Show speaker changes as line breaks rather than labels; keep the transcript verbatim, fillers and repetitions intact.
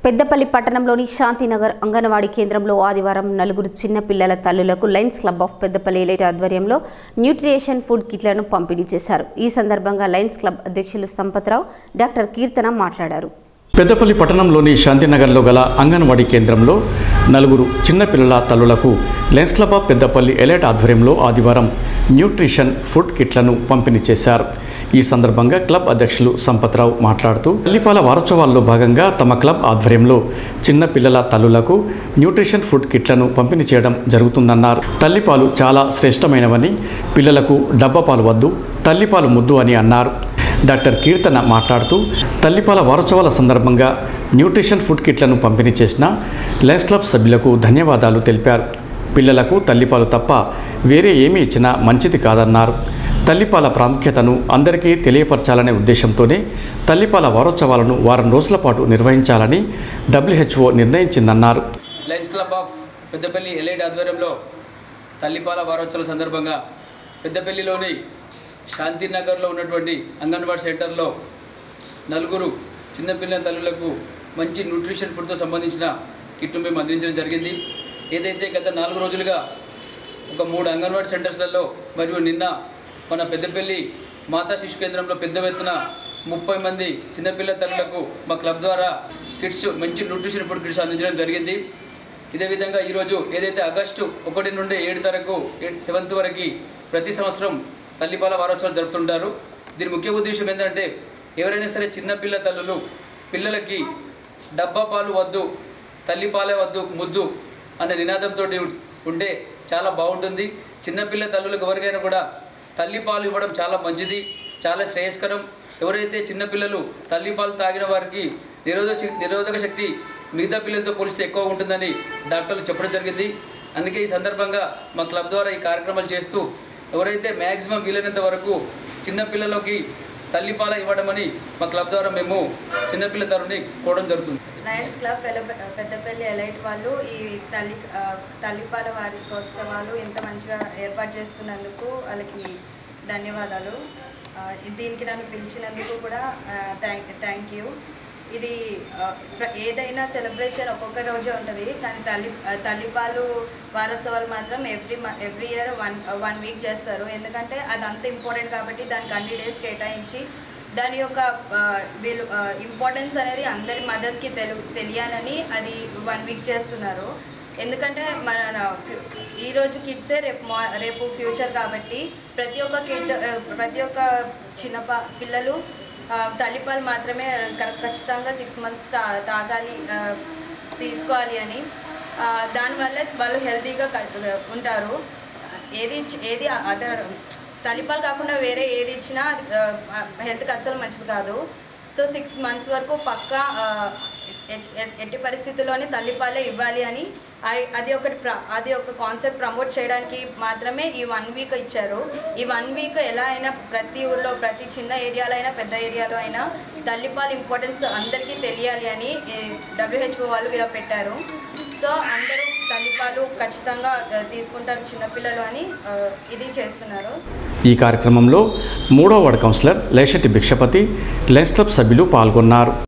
పెద్దపల్లి పట్టణంలోని శాంతినగర్ అంగన్వాడీ కేంద్రంలో ఆదివారం నలుగురు చిన్న పిల్లల తల్లులకు lions club of Peddapalli elite ఆధ్వర్యంలో న్యూట్రిషన్ ఫుడ్ కిట్లను పంపిణీ చేశారు. ఈ సందర్భంగా లయన్స్ క్లబ్ అధ్యక్షులు సంపత్రావు, డాక్టర్ కీర్తన మాట్లాడారు.
పెద్దపల్లి పట్టణంలోని శాంతినగర్లో గల అంగన్వాడీ కేంద్రంలో నలుగురు చిన్నపిల్లల తల్లులకు lions club of Peddapalli elite ఆధ్వర్యంలో ఆదివారం న్యూట్రిషన్ ఫుడ్ కిట్లను పంపిణీ చేశారు. ఈ సందర్భంగా క్లబ్ అధ్యక్షులు సంపత్రావు మాట్లాడుతూ తల్లిపాల వారోత్సవాల్లో భాగంగా తమ క్లబ్ ఆధ్వర్యంలో చిన్న పిల్లల తల్లులకు న్యూట్రిషన్ ఫుడ్ కిట్లను పంపిణీ చేయడం జరుగుతుందన్నారు. తల్లిపాలు చాలా శ్రేష్టమైనవని, పిల్లలకు డబ్బపాలు వద్దు, తల్లిపాలు ముద్దు అని అన్నారు. డాక్టర్ కీర్తన మాట్లాడుతూ తల్లిపాల వారోత్సవాల సందర్భంగా న్యూట్రిషన్ ఫుడ్ కిట్లను పంపిణీ చేసిన లయన్స్ క్లబ్ సభ్యులకు ధన్యవాదాలు తెలిపారు. పిల్లలకు తల్లిపాలు తప్ప వేరే ఏమీ ఇచ్చినా మంచిది కాదన్నారు. తల్లిపాల ప్రాముఖ్యతను అందరికీ తెలియపరచాలనే ఉద్దేశంతోనే తల్లిపాల వారోత్సవాలను వారం రోజుల పాటు నిర్వహించాలని డబ్ల్యూహెచ్ఓ నిర్ణయించిందన్నారు.
Lions club of Peddapalli elite ఆధ్వర్యంలో తల్లిపాల వారోత్సవాల సందర్భంగా పెద్దపల్లిలోని శాంతినగర్లో ఉన్నటువంటి అంగన్వాడీ సెంటర్లో నలుగురు చిన్నపిల్లల తల్లులకు మంచి న్యూట్రిషన్ ఫుడ్తో సంబంధించిన కిట్ను మేము అందించడం జరిగింది. ఏదైతే గత నాలుగు రోజులుగా ఒక మూడు అంగన్వాడీ సెంటర్స్లలో మరియు నిన్న మన పెద్దపల్లి మాతా శిశు కేంద్రంలో పెద్ద ఎత్తున ముప్పై మంది చిన్నపిల్లల తల్లులకు మా క్లబ్ ద్వారా కిట్స్ మంచి న్యూట్రిషన్ ఫుడ్ కిట్స్ అందించడం జరిగింది. ఇదే విధంగా ఈరోజు ఏదైతే ఆగస్టు ఒకటి నుండి ఏడు వరకు సెవెంత్ వరకు ప్రతి సంవత్సరం తల్లిపాల వారోత్సవాలు జరుపుతుంటారు. దీని ముఖ్య ఉద్దేశం ఏంటంటే ఎవరైనా సరే చిన్నపిల్ల తల్లులు పిల్లలకి డబ్బా పాలు వద్దు, తల్లిపాలే వద్దు, ముద్దు అనే నినాదంతో ఉంటే చాలా బాగుంటుంది. చిన్నపిల్ల తల్లులకు ఎవరికైనా కూడా తల్లిపాలు ఇవ్వడం చాలా మంచిది, చాలా శ్రేయస్కరం. ఎవరైతే చిన్నపిల్లలు తల్లిపాలు తాగిన వారికి నిరోధక నిరోధక శక్తి మిగతా పిల్లలతో పోలిస్తే ఎక్కువ ఉంటుందని డాక్టర్లు చెప్పడం జరిగింది. అందుకే ఈ సందర్భంగా మా క్లబ్ ద్వారా ఈ కార్యక్రమాలు చేస్తూ ఎవరైతే మ్యాక్సిమం వీలైనంత వరకు చిన్నపిల్లలకి తల్లిపాల ఇవ్వడమని మా క్లబ్ ద్వారా మేము చిన్నపిల్ల తరుని కోవడం జరుగుతుంది.
లయన్స్ క్లబ్ పెద్దపల్లి ఎలైట్ వాళ్ళు ఈ తల్లి తల్లిపాల వారోత్సవాలు ఇంత మంచిగా ఏర్పాటు చేస్తున్నందుకు వాళ్ళకి ధన్యవాదాలు. దీనికి నన్ను పిలిచినందుకు కూడా థ్యాంక్ థ్యాంక్ యూ. ఇది ఏదైనా సెలబ్రేషన్ ఒక్కొక్క రోజే ఉంటుంది, కానీ తల్లి తల్లిపాలు వారోత్సవాలు మాత్రం every every year one one week చేస్తారు. ఎందుకంటే అది అంత ఇంపార్టెంట్ కాబట్టి దానికి అన్ని డేస్ కేటాయించి దాని యొక్క వీళ్ళు ఇంపార్టెన్స్ అనేది అందరి మదర్స్కి తెలు తెలియాలని అది వన్ వీక్ చేస్తున్నారు. ఎందుకంటే మన ఈరోజు కిడ్సే రేపు మా రేపు ఫ్యూచర్ కాబట్టి ప్రతి ఒక్క కిడ్ ప్రతి ఒక్క చిన్న పిల్లలు తల్లిపాలు మాత్రమే ఖచ్చితంగా సిక్స్ మంత్స్ తా తాగాలి తీసుకోవాలి అని, దానివల్ల వాళ్ళు హెల్తీగా ఉంటారు. ఏది ఏది అదర్ తల్లిపాలు కాకుండా వేరే ఏది ఇచ్చినా హెల్త్కి అస్సలు మంచిది కాదు. సో సిక్స్ మంత్స్ వరకు పక్కా ఎట్టి పరిస్థితుల్లోనే తల్లిపాలే ఇవ్వాలి అని అది ఒకటి అది ఒక కాన్సెప్ట్ ప్రమోట్ చేయడానికి మాత్రమే ఈ వన్ వీక్ ఇచ్చారు. ఈ వన్ వీక్ ఎలా అయినా ప్రతి ఊళ్ళో ప్రతి చిన్న ఏరియాలో అయినా పెద్ద ఏరియాలో అయినా తల్లిపాల ఇంపార్టెన్స్ అందరికీ తెలియాలి అని డబ్ల్యూహెచ్ఓ వాళ్ళు ఇలా పెట్టారు. సో అందరూ తల్లిపాలు ఖచ్చితంగా తీసుకుంటారు చిన్నపిల్లలు అని ఇది చేస్తున్నారు.
ఈ కార్యక్రమంలో మూడో ward councillor Leshetti Bhikshapati, lions club సభ్యులు పాల్గొన్నారు.